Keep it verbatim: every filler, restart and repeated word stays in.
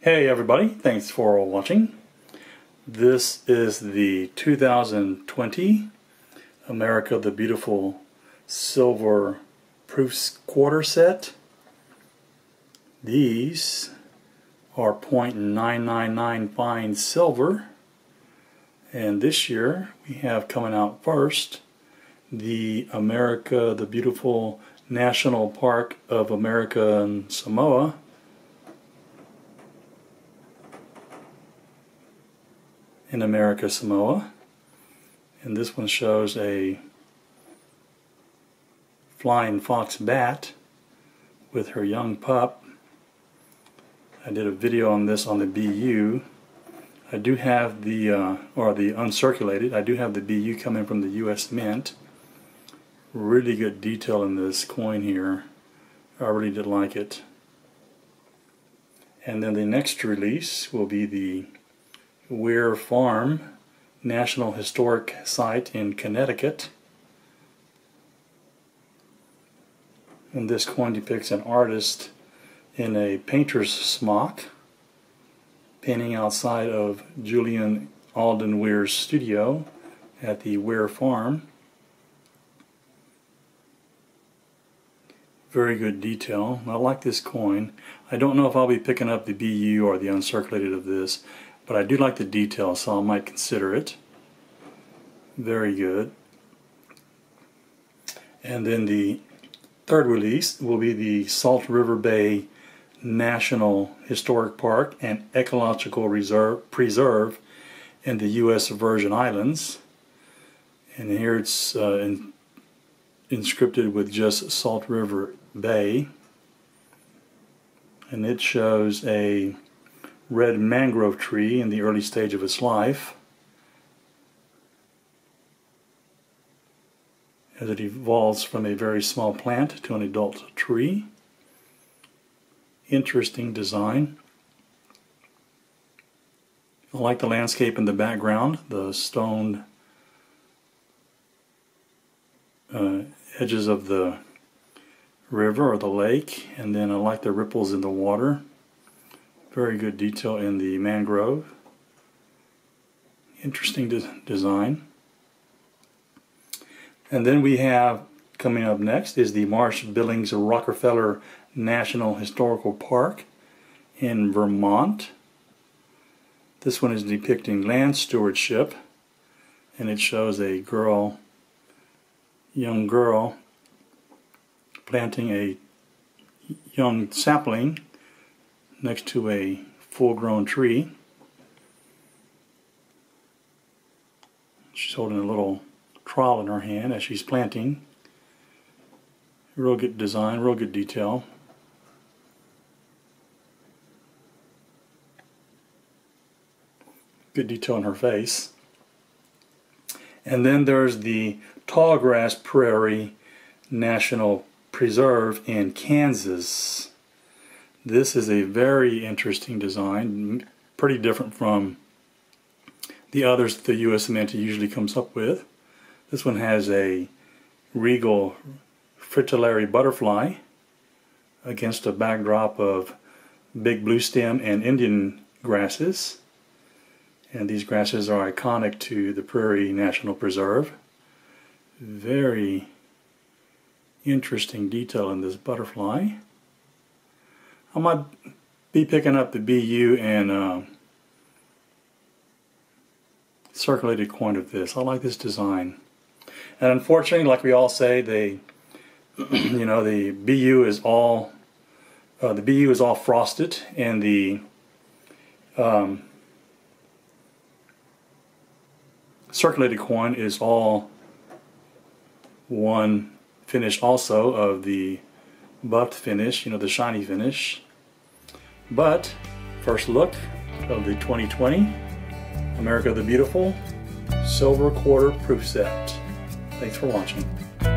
Hey everybody, thanks for watching. This is the two thousand twenty America the Beautiful Silver Proof Quarter Set. These are zero point nine nine nine fine silver, and this year we have coming out first the America the Beautiful National Park of America and Samoa. In America, Samoa, and this one shows a flying fox bat with her young pup. I did a video on this on the B U. I do have the, uh, or the uncirculated, I do have the B U coming from the U S Mint. Really good detail in this coin here. I really did like it. And then the next release will be the Weir Farm National Historic Site in Connecticut. And this coin depicts an artist in a painter's smock painting outside of Julian Alden Weir's studio at the Weir Farm. Very good detail. I like this coin. I don't know if I'll be picking up the B U or the uncirculated of this, but I do like the detail, so I might consider it. Very good. And then the third release will be the Salt River Bay National Historic Park and Ecological Reserve Preserve in the U S Virgin Islands. And here it's uh, in, inscripted with just Salt River Bay. And it shows a red mangrove tree in the early stage of its life as it evolves from a very small plant to an adult tree. Interesting design. I like the landscape in the background, the stoned uh, edges of the river or the lake, and then I like the ripples in the water. Very good detail in the mangrove. Interesting de design. And then we have, coming up next, is the Marsh Billings Rockefeller National Historical Park in Vermont. This one is depicting land stewardship, and it shows a girl, young girl, planting a young sapling next to a full-grown tree. She's holding a little trowel in her hand as she's planting. Real good design, real good detail. Good detail in her face. And then there's the Tallgrass Prairie National Preserve in Kansas. This is a very interesting design, pretty different from the others the U S Mint usually comes up with. This one has a regal fritillary butterfly against a backdrop of big blue stem and Indian grasses. And these grasses are iconic to the Prairie National Preserve. Very interesting detail in this butterfly. I might be picking up the B U and uh, circulated coin of this. I like this design. And unfortunately, like we all say, they, you know, the B U is all uh, the B U is all frosted, and the um, circulated coin is all one finish also of the buffed finish, you know, the shiny finish. But first look of the twenty twenty America the Beautiful Silver Quarter Proof Set. Thanks for watching.